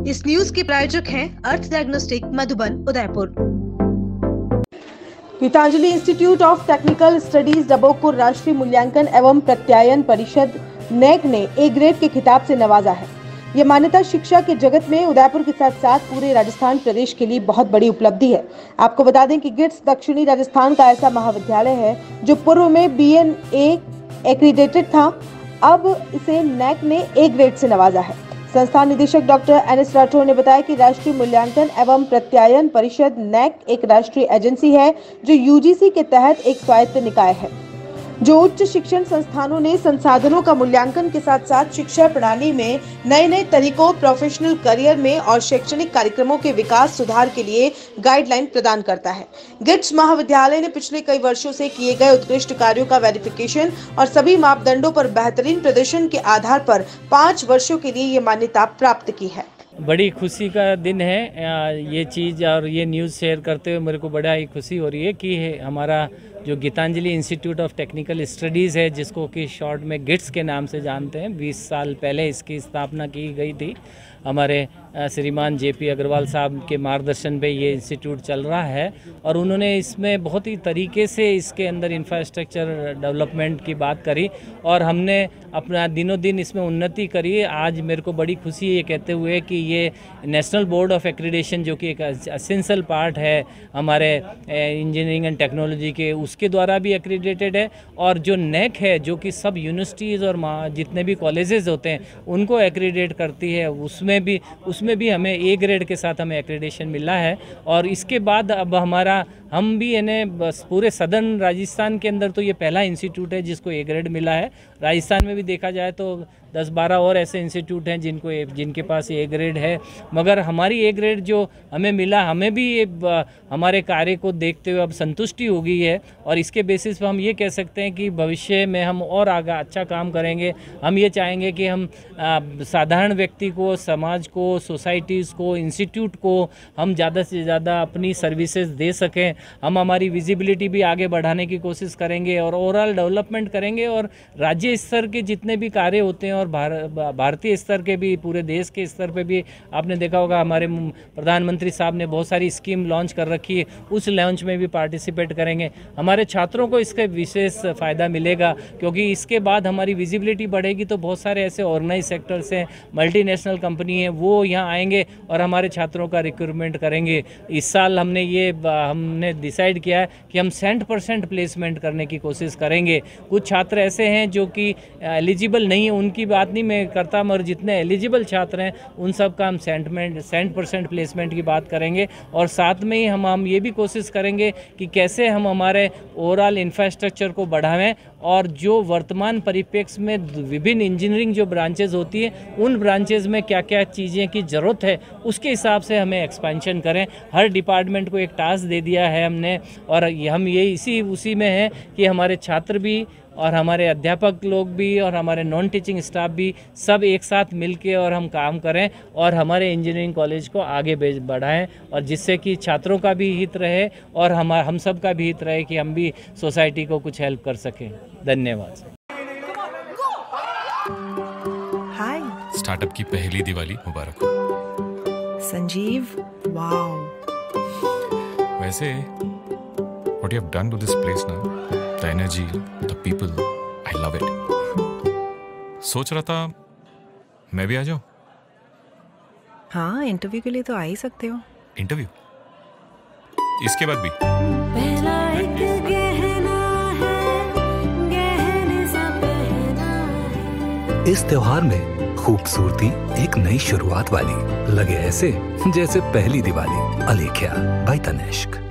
इस न्यूज के प्रायोजक हैं Earth diagnostic Madhuban Udaipur. Geetanjali institute of technical studies Dabokpur राष्ट्रीय मूल्यांकन एवं प्रत्यायन परिषद नेक ने ए ग्रेड के खिताब से नवाजा है। ये मान्यता शिक्षा के जगत में उदयपुर के साथ साथ पूरे राजस्थान प्रदेश के लिए बहुत बड़ी उपलब्धि है। आपको बता दें कि गिट्स दक्षिणी राजस्थान का ऐसा महाविद्यालय है जो पूर्व में BNA एक्रीडेटेड था, अब इसे नेक ने ए ग्रेड से नवाजा है। संस्थान निदेशक डॉक्टर NS राठौर ने बताया कि राष्ट्रीय मूल्यांकन एवं प्रत्यायन परिषद नेक एक राष्ट्रीय एजेंसी है जो UGC के तहत एक स्वायत्त निकाय है जो उच्च शिक्षण संस्थानों ने संसाधनों का मूल्यांकन के साथ साथ शिक्षा प्रणाली में नए तरीकों, प्रोफेशनल करियर में और शैक्षणिक कार्यक्रमों के विकास सुधार के लिए गाइडलाइन प्रदान करता है। गिट्स महाविद्यालय ने पिछले कई वर्षों से किए गए उत्कृष्ट कार्यों का वेरिफिकेशन और सभी मापदंडों पर बेहतरीन प्रदर्शन के आधार पर 5 वर्षों के लिए ये मान्यता प्राप्त की है। बड़ी खुशी का दिन है ये चीज़, और ये न्यूज़ शेयर करते हुए मेरे को बड़ा ही खुशी हो रही है कि हमारा जो Geetanjali institute of technical studies है, जिसको कि शॉर्ट में गिट्स के नाम से जानते हैं, 20 साल पहले इसकी स्थापना की गई थी। हमारे श्रीमान JP अग्रवाल साहब के मार्गदर्शन पे ये इंस्टीट्यूट चल रहा है और उन्होंने इसमें बहुत ही तरीके से इसके अंदर इंफ्रास्ट्रक्चर डेवलपमेंट की बात करी और हमने अपना दिनों दिन इसमें उन्नति करी। आज मेरे को बड़ी खुशी है ये कहते हुए कि ये नेशनल बोर्ड ऑफ एक्रीडेशन, जो कि एक एसेंशियल पार्ट है हमारे इंजीनियरिंग एंड टेक्नोलॉजी के, उसके द्वारा भी एक्रीडेटेड है, और जो नेक है जो कि सब यूनिवर्सिटीज़ और जितने भी कॉलेजेस होते हैं उनको एक्रीडेट करती है, उसमें भी हमें ए ग्रेड के साथ हमें एक्रीडेशन मिला है। और इसके बाद अब हम भी इन्हें बस पूरे सदर्न राजस्थान के अंदर तो ये पहला इंस्टीट्यूट है जिसको ए ग्रेड मिला है। राजस्थान में भी देखा जाए तो 10-12 और ऐसे इंस्टीट्यूट हैं जिनके पास ए ग्रेड है, मगर हमारी ए ग्रेड जो हमें मिला, हमें भी हमारे कार्य को देखते हुए अब संतुष्टि हो गई है और इसके बेसिस पर हम ये कह सकते हैं कि भविष्य में हम और आगे अच्छा काम करेंगे। हम ये चाहेंगे कि हम साधारण व्यक्ति को, समाज को, सोसाइटीज़ को, इंस्टीट्यूट को हम ज़्यादा से ज़्यादा अपनी सर्विसेज दे सकें। हम हमारी विजिबिलिटी भी आगे बढ़ाने की कोशिश करेंगे और ओवरऑल डेवलपमेंट करेंगे, और राज्य स्तर के जितने भी कार्य होते हैं और भारतीय स्तर के भी, पूरे देश के स्तर पे भी आपने देखा होगा हमारे प्रधानमंत्री साहब ने बहुत सारी स्कीम लॉन्च कर रखी है, उस लॉन्च में भी पार्टिसिपेट करेंगे। हमारे छात्रों को इसका विशेष फ़ायदा मिलेगा क्योंकि इसके बाद हमारी विजिबिलिटी बढ़ेगी तो बहुत सारे ऐसे ऑर्गेनाइज सेक्टर्स हैं, मल्टीनेशनल कंपनी है, वो यहाँ आएंगे और हमारे छात्रों का रिक्रूटमेंट करेंगे। इस साल हमने डिसाइड किया है कि हम 100% प्लेसमेंट करने की कोशिश करेंगे। कुछ छात्र ऐसे हैं जो कि एलिजिबल नहीं है, उनकी बात नहीं मैं करता, मगर जितने एलिजिबल छात्र हैं उन सब का हम 100% प्लेसमेंट की बात करेंगे। और साथ में ही हम ये भी कोशिश करेंगे कि कैसे हम हमारे ओवरऑल इंफ्रास्ट्रक्चर को बढ़ावें और जो वर्तमान परिप्रेक्ष्य में विभिन्न इंजीनियरिंग जो ब्रांचेज होती है उन ब्रांचेज में क्या क्या चीज़ें की ज़रूरत है उसके हिसाब से हमें एक्सपेंशन करें। हर डिपार्टमेंट को एक टास्क दे दिया है हमने, और हम ये उसी में है कि हमारे छात्र भी और हमारे अध्यापक लोग भी और हमारे नॉन टीचिंग स्टाफ भी सब एक साथ मिलके और हम काम करें और हमारे इंजीनियरिंग कॉलेज को आगे बढ़ाएं, और जिससे कि छात्रों का भी हित रहे और हम सब का भी हित रहे कि हम भी सोसाइटी को कुछ हेल्प कर सकें। धन्यवाद। हाय, स्टार्टअप की पहली दिवाली मुबारक हो। संजीव, वाओ। वैसे what you have done to this place now, the energy, the people, I love it. सोच रहा था मैं भी आ जाऊं। हाँ, इंटरव्यू के लिए तो आ ही सकते हो। इंटरव्यू? इसके बाद भी? पहला एक गहना है, गहने सा पहना है। इस त्योहार में खूबसूरती एक नई शुरुआत वाली लगे, ऐसे जैसे पहली दिवाली। अलेख्या बाय तनिष्क।